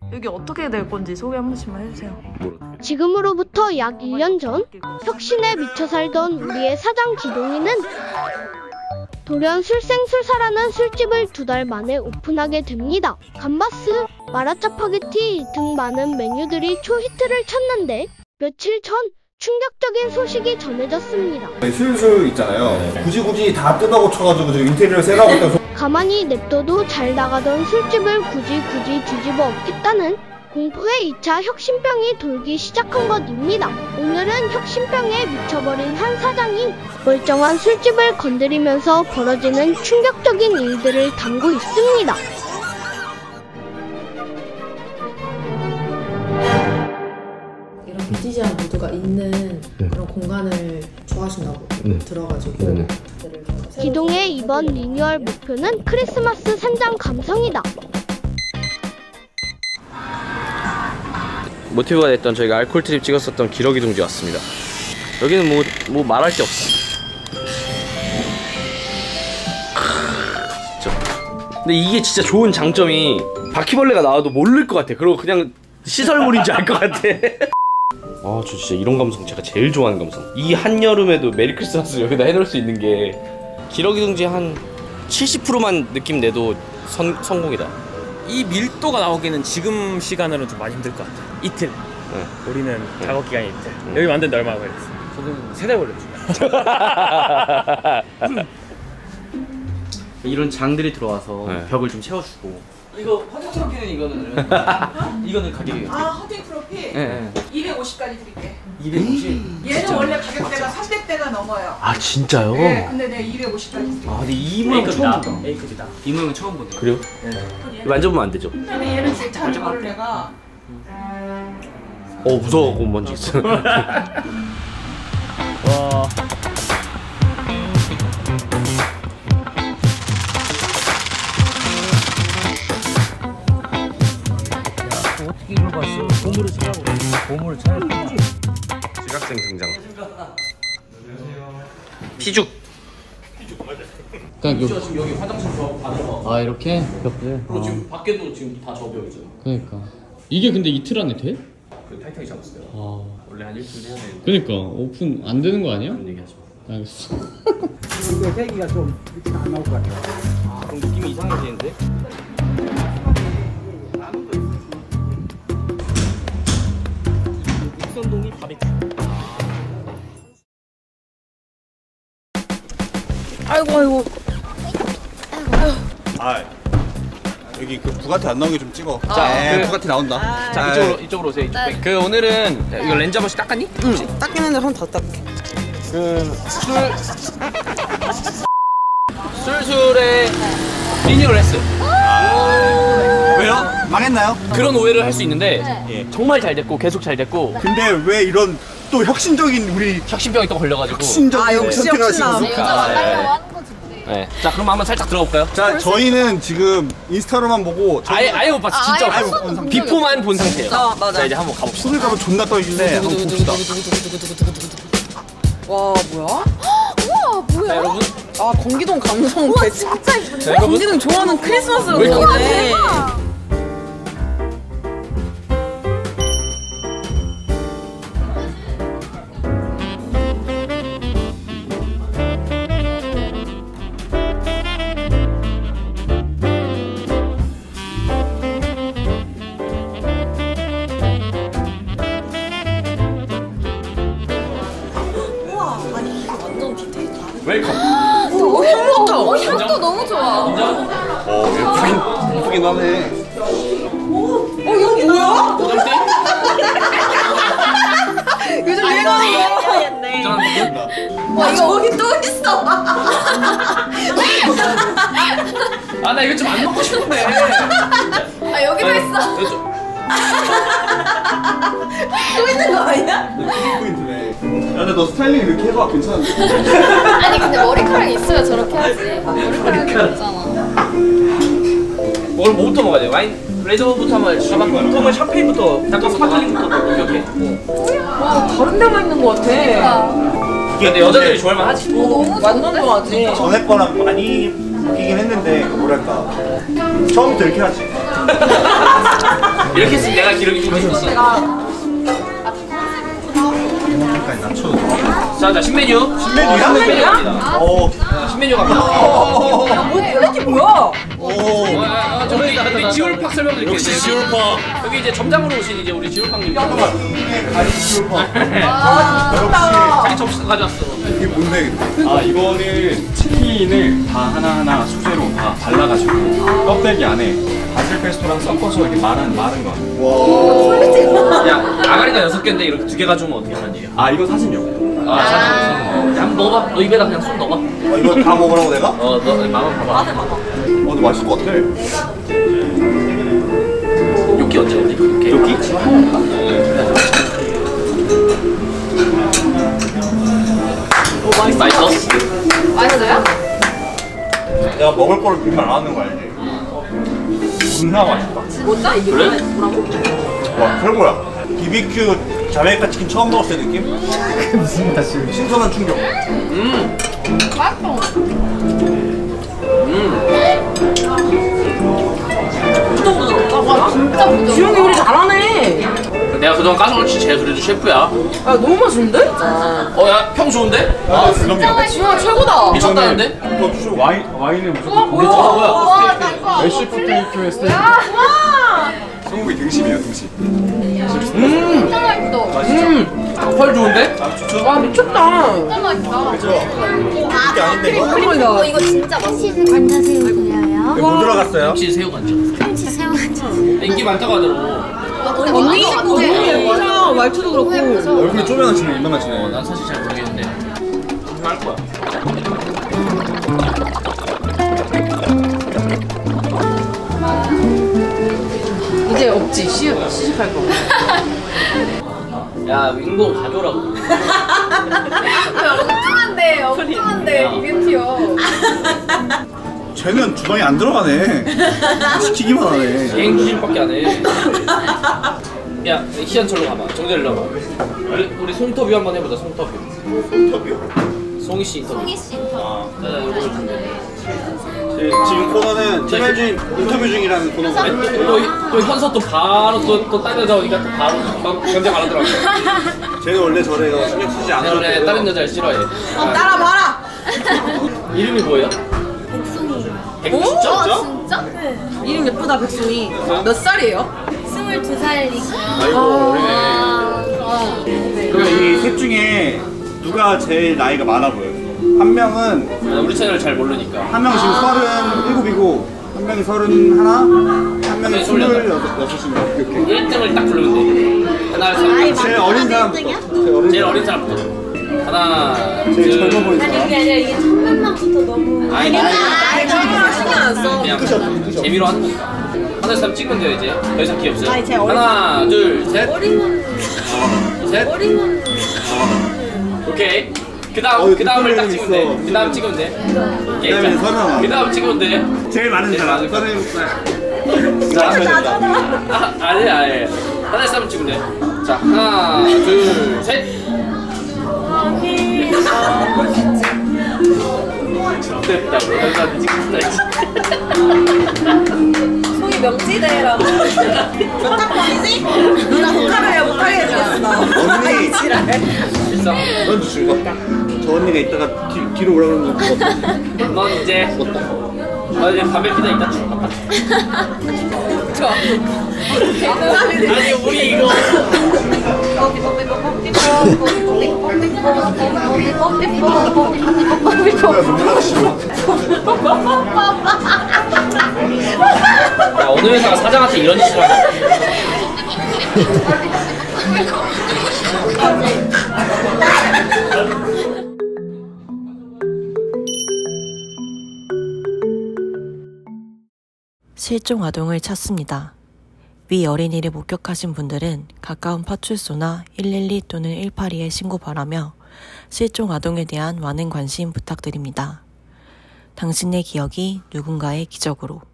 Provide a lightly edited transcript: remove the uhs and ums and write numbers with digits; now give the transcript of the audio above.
여기 어떻게 될 건지 소개 한 번씩만 해주세요. 지금으로부터 약 1년 전 혁신에 미쳐 살던 우리의 사장 기동이는 돌연 술생술사라는 술집을 2달 만에 오픈하게 됩니다. 감바스, 마라짜파게티 등 많은 메뉴들이 초히트를 쳤는데 며칠 전 충격적인 소식이 전해졌습니다. 술술 있잖아요. 굳이 다 뜯어고쳐가지고 인테리어를 새라고 했다고. 가만히 냅둬도 잘 나가던 술집을 굳이 뒤집어 엎겠다는 공포의 2차 혁신병이 돌기 시작한 것입니다. 오늘은 혁신병에 미쳐버린 한 사장이 멀쩡한 술집을 건드리면서 벌어지는 충격적인 일들을 담고 있습니다. 이런 빈티지한 무드가 있는 그런 공간을 좋아하신다고 들어가지고 기동의 이번 리뉴얼 목표는 크리스마스 산장 감성이다. 모티브가 됐던 저희가 알코올 트립 찍었었던 기러기 둥지 왔습니다. 여기는 뭐 말할 게 없어. 진짜. 근데 이게 진짜 좋은 장점이 바퀴벌레가 나와도 모를 것 같아. 그리고 그냥 시설물인지 알 것 같아. 아, 저 진짜 이런 감성 제가 제일 좋아하는 감성. 이 한여름에도 메리 크리스마스 여기다 해놓을 수 있는 게 기러기 둥지 한 70%만 느낌 내도 성공이다. 이 밀도가 나오기는 지금 시간으로는 좀 많이 힘들 것 같아. 이틀. 네. 우리는 작업 기간이 이틀. 여기 만드는데 얼마나 걸렸어? 저는 3달 걸렸죠. 이런 장들이 들어와서 네. 벽을 좀 채워주고. 이거 허팅 트로피는 이거는 이거는 가격이. 허팅 트로피? 네. 250까지 드릴게. 250? 얘는 진짜? 원래 가격대가 300대가 넘어요. 아, 진짜요? 네, 근데 내가 250까지 드릴게. 아, 근데 이 모양 처음 보다. A급이다. 이 모양 처음 보네. 그래요? 네. 만져보면 안 되죠? 그다음에 얘는 괜찮은 거를 내가 무서워갖고 못 만지겠어. 와. 어떻게 이걸 봤어? 보물을 찾아보고 보물을 찾았구나. 지각생 등장. 피죽. 그러니까 지금 여기 화장실 저 다 접어. 아 이렇게 벽들. 그리고 지금 밖에도 지금 다 접혀있잖아. 그러니까 이게 근데 이틀 안에 돼? 그 타이트하게 잡았어요. 아 원래 한 일주일 해야 되는데. 그러니까 오픈 안 되는 거 아니야? 그런 얘기하지 마. 알겠어. 이게 세기가 좀 이렇게 안 나올 것 같아요. 아, 그럼 느낌이 이상해지는데? 익선동이 바비큐. 아이고. 아, 여기 그 부가티 안 나오게 좀 찍어. 자, 그 부가티 나온다. 자, 이쪽으로 오세요. 이쪽. 그 오늘은 이거 렌즈 한 번씩 닦았니? 응. 닦이는데 한 번 더 닦게. 그 술술에 리뉴얼 했어. 왜요? 망했나요? 그런 오해를 할 수 있는데 예. 정말 잘 됐고 계속 잘 됐고 근데 왜 이런 또 혁신적인 우리 혁신병이 또 걸려가지고. 혁신적인 선택을 하시는 네. 자, 그럼 한번 살짝 들어볼까요? 자, 저희는 지금 인스타로만 보고 아예 못 봤어. 진짜 아예 못 못 봤어. 본 상태. 비포만 본 상태예요. 맞아. 자, 이제 한번 가봅시다. 손을 가면 존나 떠있길래 한번 봅시다. 와, 뭐야? 우와, 뭐야? 자, 여러분. 아, 건기동 감성 진짜 이쁜데? 자, 여러분. 건기동 좋아하는 크리스마스 왜 이렇게 음악이네. 웰컴. 향부터. 향도 너무 좋아. 예쁘긴 하네. 여기 뭐야? 도전대? 요즘 유행하는 거. 와, 이거 여기 또 있어. 아, 나 이거 좀 안 먹고 싶은데. 아, 여기도 있어. 또 있는 거 아니야? 포인트네. 야, 근데 너 스타일링 이렇게 해봐. 괜찮은데? 아니 근데 머리카락이 있어야 저렇게 하지. 머리카락이 없잖아. 오늘 뭐부터 먹어야 돼? 와인 레저부터 한번 샤방 통을 샴페인부터 약간 스파클링부터 이렇게. 와, 다른 데만 있는 거 같아. 근데 여자들이 좋아할만 하지. 너무 완전 좋아하지. 전에 거랑 많이 바뀌긴 했는데 뭐랄까 처음부터 이렇게 하지. 이렇게 했으면 내가 기록이 좀 있었어. 자, 신메뉴. 신메뉴입니다. 신메뉴 갑니다. 이게 뭐야? 저희 지울팍 설명드릴게요. 역시 지울팍. 여기 이제 점장으로 오신 이제 우리 지울팍님. 가리 지울팍. 자기 접시 가져왔어. 이게 뭔데? 아 이거는 치킨을 다 하나하나 수제로 다 발라가지고 껍데기 안에 바질 페스토랑 섞어서 이렇게 마른 거. 와. 야, 아가리가 6개인데 이렇게 2개 가져오면 어떻게 하니? 아 이거 사진요. 한번 넣어봐. 너 입에다 그냥 손 넣어봐. 이거 다 먹으라고 내가? 너 마음 봐봐. 근데 맛있을 것 같아. 요끼 언제 오니? 여기? 맛있어? 맛있어요? 내가 먹을 거를 그렇게 안 하는 거 알지? 존나 맛있다. 뭐다 이게? 그래? 뭐라고? 와, 별거야. BBQ 자메이카 치킨 처음 먹었을 때 느낌? 무슨 맛이? 신선한 충격. 맛있어. 부드럽다. 진짜 부드러워. 지용이 요리 잘하네. 내가 그동안 까서그렇지 쟤 그래도 셰프야. 야 너무 맛있는데? 야, 평 좋은데? 아, 그럼요. 지용아 최고다. 미쳤다는데? 와인을 무조건 뭐야? 메시 포테이토에 스테이크. 성국이 등심이에요 등심. 진짜 맛있어. 펄 좋은데? 와 미쳤다. 진짜 맛있다. 그죠? 이게 아닌데 이거? 크림이다. 이거 진짜 맛있어. 관자새우 드려요. 뭐 들어갔어요? 역시 새우 간장. 참치 새우 관자. 인기 많다고 하더라고. 언니 너무 예쁘죠? 말투도 그렇고. 얼굴이 쪼매나지네, 이만하지네. 난 사실 잘 모르겠는데. 할 거야. 이제 없지. 시식할 거. 야, 윙고 가져오라고. 엉뚱한데 이게 튀어. 쟤는 주방에 안 들어가네. 시키기만 하네. 개인 구실밖에 안 해. 야, 희한철로 가봐. 정재 일로 와봐. 우리 송터뷰 한번 해보자. 송터뷰. 송이 씨 인터뷰. 송이 씨 인터뷰. 자, 요걸 준비해. 지금 코너는 팀의 주인 인터뷰 중이라는 코너인데 또 현서 또 바로 또 다른 여자 오니까 또 바로 견제 안 하더라고. 쟤는 원래 저래요. 신경 쓰지 내가 않아요. 원래 다른 여자를 싫어해. 따라봐라. 이름이 뭐예요? 백송이. 진짜? 진짜? 이름 예쁘다 백송이. 몇 살이에요? 22살이고. 아이고 그럼 이 셋 중에 누가 제일 나이가 많아 보여요? 한 명은 우리 채널 잘 모르니까. 한 명은 지금 37이고 한 명이 31, 한 명이 26인가 이렇게. 1등을 딱 부르면 돼. 하나, 둘, 셋. 제일 어린 사람부터. 제일 어린 사람부터. 하나, 제일 둘. 젊어 보이는 아니 사람. 그게 아니라 이게 첫 만남부터 너무. 아니, 신경 안 써. 그냥 재미로 하는 거니까. 하나 사람 찍으면 돼요 이제. 더 이상 기회 없어요. 아니, 제일 어린 하나, 둘, 셋. 머리만. 셋. 머리만. 오케이. 그 다음을 딱 찍으면 돼. 있어. 그 다음 찍으면 돼. 오케이. 그다음에 서명아. 그 다음 찍으면 돼. 제일 많은 사람. 제일 많은 37살. 자, 아니. 하나 사람 찍으면 돼. 자, 하나, 둘, 셋. 좋겠다. 그래서 찍겠다. 송이 명지대라고. 몇 학번이지? 누나 독학을 못하게 해주겠어. 언니. 있어. 넌 즐겁다. 저 언니가 이따가 뒤로 오라고 그러는 거. 넌 이제 담배 피다 이따 죽어. 좋아. 아니 우리 이거 야, 어느 회사가 사장한테 이런 짓을 하냐. 실종 아동을 찾습니다. 위 어린이를 목격하신 분들은 가까운 파출소나 112 또는 182에 신고 바라며 실종 아동에 대한 많은 관심 부탁드립니다. 당신의 기억이 누군가의 기적으로.